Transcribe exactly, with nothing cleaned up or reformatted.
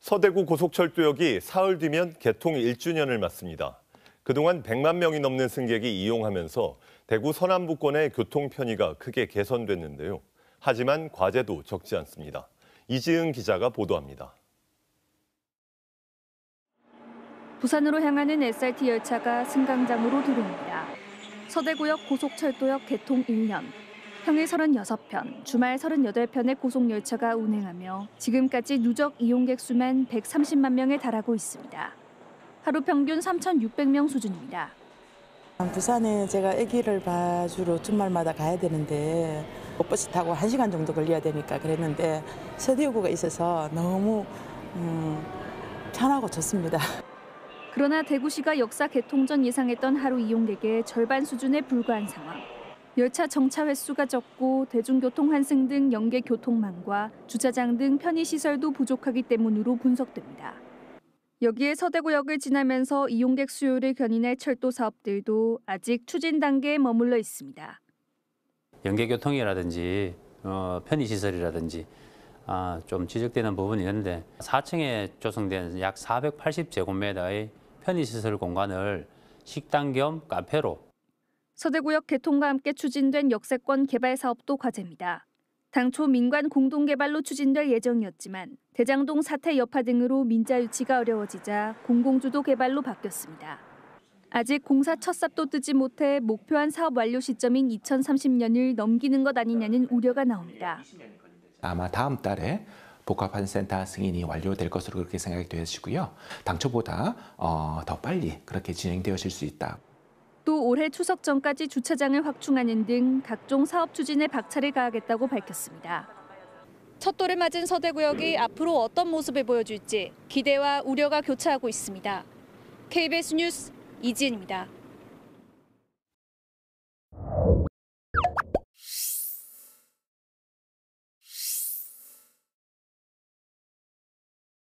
서대구 고속철도역이 사흘 뒤면 개통 일 주년을 맞습니다. 그동안 백만 명이 넘는 승객이 이용하면서 대구 서남부권의 교통 편의가 크게 개선됐는데요. 하지만 과제도 적지 않습니다. 이지은 기자가 보도합니다. 부산으로 향하는 에스알티 열차가 승강장으로 들어옵니다. 서대구역 고속철도역 개통 일 년. 평일 서른여섯 편, 주말 서른여덟 편의 고속열차가 운행하며 지금까지 누적 이용객 수만 백삼십만 명에 달하고 있습니다. 하루 평균 삼천육백 명 수준입니다. 부산에 제가 아기를 봐주러 주말마다 가야 되는데 버스 타고 한 시간 정도 걸려야 되니까 그랬는데 서대구가 있어서 너무 음, 편하고 좋습니다. 그러나 대구시가 역사 개통 전 예상했던 하루 이용객의 절반 수준에 불과한 상황. 열차 정차 횟수가 적고 대중교통 환승 등 연계 교통망과 주차장 등 편의시설도 부족하기 때문으로 분석됩니다. 여기에 서대구역을 지나면서 이용객 수요를 견인할 철도 사업들도 아직 추진 단계에 머물러 있습니다. 연계교통이라든지 어, 편의시설이라든지 아, 좀 지적되는 부분이 있는데 사 층에 조성된 약 사백팔십 제곱미터의 편의시설 공간을 식당 겸 카페로 서대구역 개통과 함께 추진된 역세권 개발 사업도 과제입니다. 당초 민관 공동개발로 추진될 예정이었지만 대장동 사태 여파 등으로 민자 유치가 어려워지자 공공주도 개발로 바뀌었습니다. 아직 공사 첫 삽도 뜨지 못해 목표한 사업 완료 시점인 이천삼십 년을 넘기는 것 아니냐는 우려가 나옵니다. 아마 다음 달에 복합한 센터 승인이 완료될 것으로 그렇게 생각이 되시고요. 당초보다 어, 더 빨리 그렇게 진행되어질 수 있다. 또 올해 추석 전까지 주차장을 확충하는 등 각종 사업 추진에 박차를 가하겠다고 밝혔습니다. 첫 돌을 맞은 서대구역이 앞으로 어떤 모습을 보여줄지 기대와 우려가 교차하고 있습니다. 케이비에스 뉴스 이지은입니다.